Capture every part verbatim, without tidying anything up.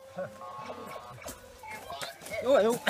Oh, oh.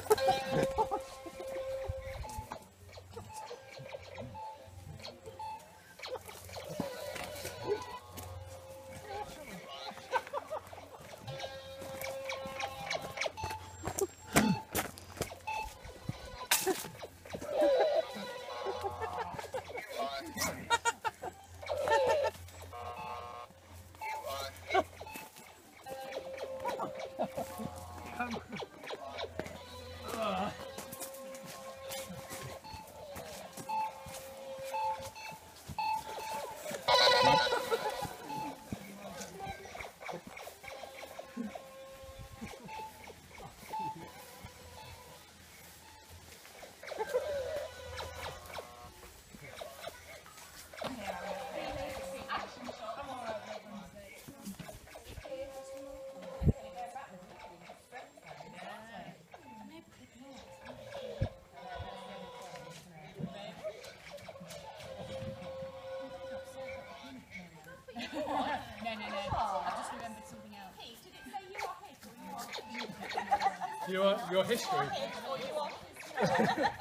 No, no, no. I just remembered something else. Pete, did it say you are Pete or you are You are your history. or you are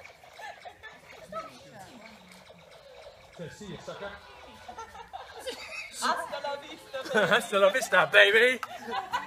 So see you, sucker. Hasta la vista, baby. Hasta la vista, baby.